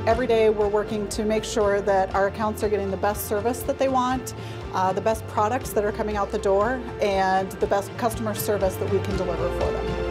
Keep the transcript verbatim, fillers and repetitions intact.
Every day we're working to make sure that our accounts are getting the best service that they want, uh, the best products that are coming out the door, and the best customer service that we can deliver for them.